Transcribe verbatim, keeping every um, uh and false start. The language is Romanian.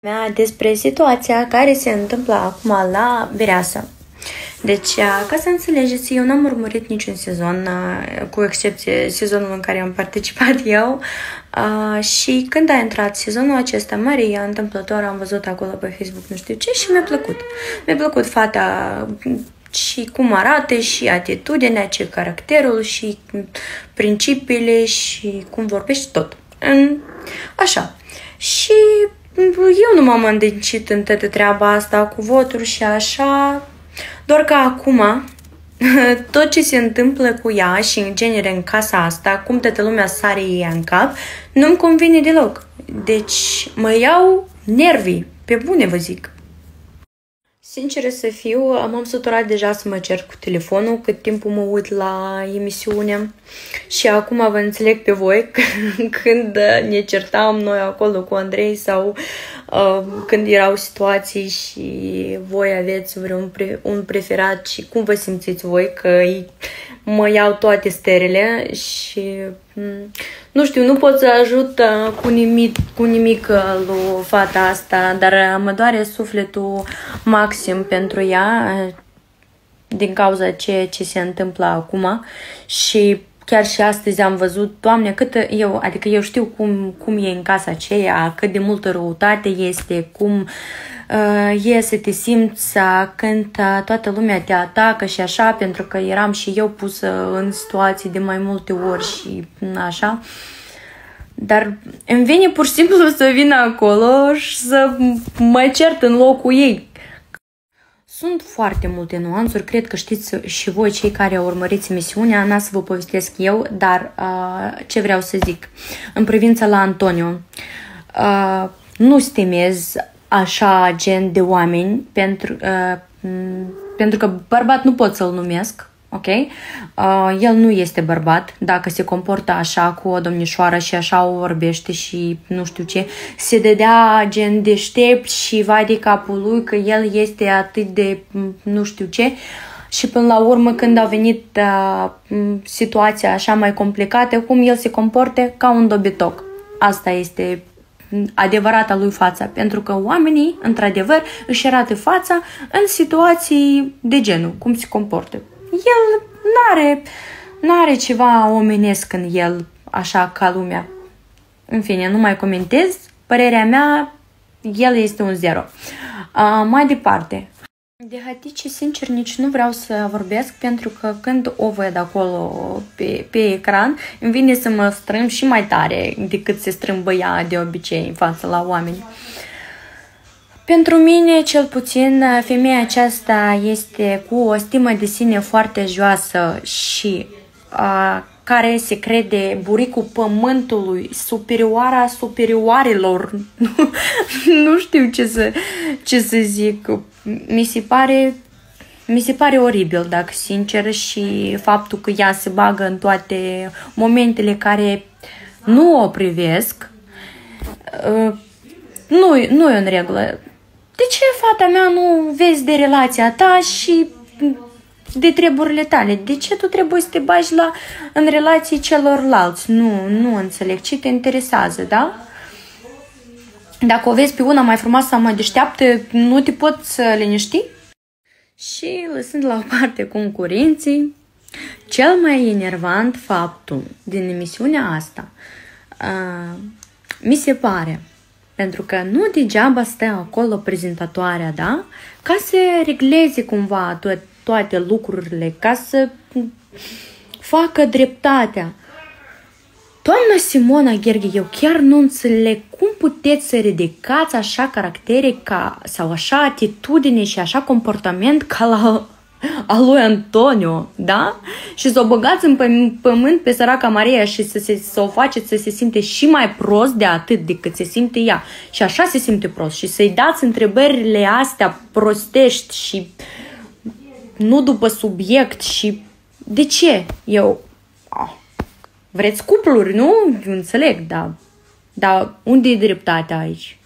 Mea despre situația care se întâmplă acum la Mireasa. Deci, ca să înțelegeți, eu n-am urmărit niciun sezon, cu excepție sezonul în care am participat eu. Și când a intrat sezonul acesta, Maria, întâmplător, am văzut acolo pe Facebook nu știu ce și mi-a plăcut. Mi-a plăcut fata și cum arată, și atitudinea, și caracterul, și principiile, și cum vorbește, tot. Așa. Și eu nu m-am îndecit în toată treaba asta cu voturi și așa, doar că acum tot ce se întâmplă cu ea și în genere în casa asta, cum toată lumea sare ea în cap, nu-mi convine deloc. Deci mă iau nervii, pe bune vă zic. Sincer să fiu, m-am săturat deja să mă cer cu telefonul cât timpul mă uit la emisiune și acum vă înțeleg pe voi când ne certam noi acolo cu Andrei sau uh, când erau situații și voi aveți vreun pre- un preferat și cum vă simțiți voi că mă iau toate stările și nu știu, nu pot să ajut cu nimic, cu nimic lui fata asta, dar mă doare sufletul maxim pentru ea din cauza ceea ce se întâmplă acum și chiar și astăzi am văzut, Doamne, cât eu, adică eu știu cum, cum e în casa aceea, cât de multă răutate este, cum uh, e să te simți când toată lumea te atacă și așa, pentru că eram și eu pusă în situații de mai multe ori și așa. Dar îmi vine pur și simplu să vin acolo și să mă cert în locul ei. Sunt foarte multe nuanțuri, cred că știți și voi cei care urmăriți emisiunea, n-a să vă povestesc eu, dar uh, ce vreau să zic. În privința la Antonio, uh, nu stimez așa gen de oameni, pentru, uh, pentru că bărbat nu pot să-l numesc, ok? Uh, el nu este bărbat, dacă se comportă așa cu o domnișoară și așa o vorbește și nu știu ce, se dădea gen deștept și vai de capul lui că el este atât de nu știu ce și până la urmă când a venit uh, situația așa mai complicată, cum el se comporte ca un dobitoc. Asta este adevărata lui fața, pentru că oamenii, într-adevăr, își arată fața în situații de genul, cum se comportă. El n-are, n-are ceva omenesc în el, așa ca lumea. În fine, nu mai comentez. Părerea mea, el este un zero. Uh, mai departe. De Hatice, sincer, nici nu vreau să vorbesc, pentru că când o văd acolo pe, pe ecran, îmi vine să mă strâng și mai tare decât se strâmbă ea de obicei în față la oameni. Pentru mine, cel puțin, femeia aceasta este cu o stimă de sine foarte joasă și a, care se crede buricul pământului, superioara superioarelor. Nu știu ce să, ce să zic. Mi se pare, mi se pare oribil, dacă sincer, și faptul că ea se bagă în toate momentele care nu o privesc, nu, nu e în regulă. De ce, fata mea, nu vezi de relația ta și de treburile tale? De ce tu trebuie să te bagi la, în relații celorlalți? Nu, nu înțeleg. Ce te interesează, da? Dacă o vezi pe una mai frumoasă sau mai deșteaptă, nu te poți liniști? Și lăsând la o parte concurenții, cel mai enervant faptul din emisiunea asta, uh, mi se pare, pentru că nu degeaba stă acolo prezentatoarea, da? Ca să regleze cumva to- toate lucrurile, ca să facă dreptatea. Doamna Simona Gheorghe, eu chiar nu înțeleg cum puteți să ridicați așa caractere ca, sau așa atitudine și așa comportament ca la a lui Antonio, da? Și să o băgați în pământ pe săraca Maria și să, se, să o faceți să se simte și mai prost de atât decât se simte ea. Și așa se simte prost. Și să-i dați întrebările astea prostești și nu după subiect și... De ce? Eu... Oh. Vreți cupluri, nu? Eu înțeleg, dar... Dar unde e dreptatea aici?